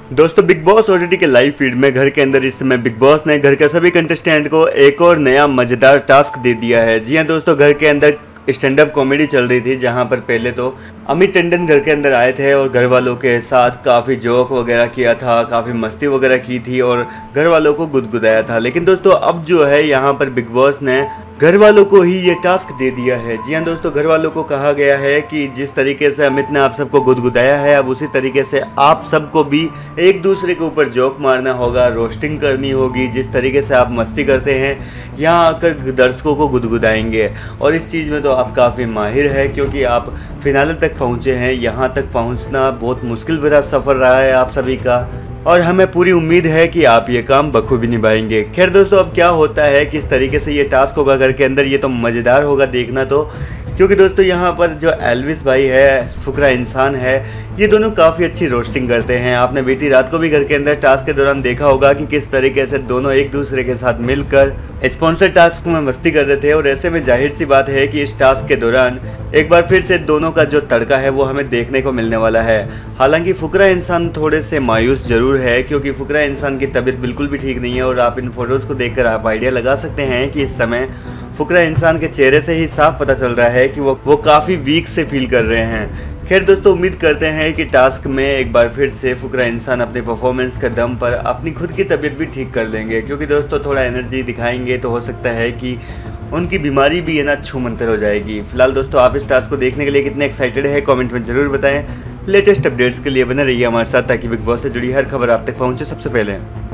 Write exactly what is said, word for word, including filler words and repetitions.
दोस्तों Big Boss OTT के live feed में घर के अंदर इस समय बिग बॉस ने घर के सभी कंटेस्टेंट को एक और नया मजेदार टास्क दे दिया है। जी हाँ दोस्तों, घर के अंदर स्टैंड अप कॉमेडी चल रही थी, जहां पर पहले तो अमित टंडन घर के अंदर आए थे और घर वालों के साथ काफ़ी जोक वगैरह किया था, काफ़ी मस्ती वगैरह की थी और घर वालों को गुदगुदाया था। लेकिन दोस्तों अब जो है यहाँ पर बिग बॉस ने घर वालों को ही ये टास्क दे दिया है। जी हाँ दोस्तों, घर वालों को कहा गया है कि जिस तरीके से अमित ने आप सबको गुदगुदाया है, अब उसी तरीके से आप सबको भी एक दूसरे के ऊपर जोक मारना होगा, रोस्टिंग करनी होगी। जिस तरीके से आप मस्ती करते हैं, यहाँ आकर दर्शकों को गुदगुदाएंगे और इस चीज़ में तो आप काफ़ी माहिर है, क्योंकि आप फिनाले तक पहुँचे हैं। यहाँ तक पहुँचना बहुत मुश्किल भरा सफ़र रहा है आप सभी का, और हमें पूरी उम्मीद है कि आप ये काम बखूबी निभाएंगे। खैर दोस्तों, अब क्या होता है, किस तरीके से ये टास्क होगा घर के अंदर, ये तो मज़ेदार होगा देखना तो, क्योंकि दोस्तों यहाँ पर जो एल्विस भाई है, फुकरा इंसान है, ये दोनों काफ़ी अच्छी रोस्टिंग करते हैं। आपने बीती रात को भी घर के अंदर टास्क के दौरान देखा होगा कि किस तरीके से दोनों एक दूसरे के साथ मिलकर स्पॉन्सर टास्क में मस्ती कर रहे थे, और ऐसे में जाहिर सी बात है कि इस टास्क के दौरान एक बार फिर से दोनों का जो तड़का है वो हमें देखने को मिलने वाला है। हालांकि फुकरा इंसान थोड़े से मायूस जरूर है, क्योंकि फुकरा इंसान की तबीयत बिल्कुल भी ठीक नहीं है, और आप इन फोटोज़ को देखकर आप आइडिया लगा सकते हैं कि इस समय फुकरा इंसान के चेहरे से ही साफ पता चल रहा है कि वो वो काफ़ी वीक से फील कर रहे हैं। खैर दोस्तों, उम्मीद करते हैं कि टास्क में एक बार फिर से फुकरा इंसान अपनी परफॉर्मेंस के दम पर अपनी खुद की तबीयत भी ठीक कर लेंगे, क्योंकि दोस्तों थोड़ा एनर्जी दिखाएंगे तो हो सकता है कि उनकी बीमारी भी है ना छूमंतर हो जाएगी। फिलहाल दोस्तों, आप इस टास्क को देखने के लिए कितने एक्साइटेड है कमेंट में जरूर बताएं। लेटेस्ट अपडेट्स के लिए बने रहिए हमारे साथ, ताकि बिग बॉस से जुड़ी हर खबर आप तक पहुंचे सबसे पहले।